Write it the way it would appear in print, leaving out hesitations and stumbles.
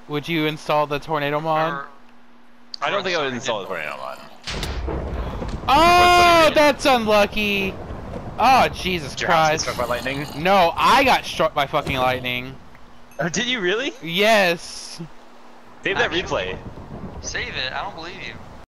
Would you install the tornado mod? I don't think I would install the tornado mod. Oh, that's unlucky. Oh, Jesus Did your house get Christ. struck by lightning? No, I got struck by fucking lightning. Oh, did you really? Yes. Save that replay. Save it. I don't believe you.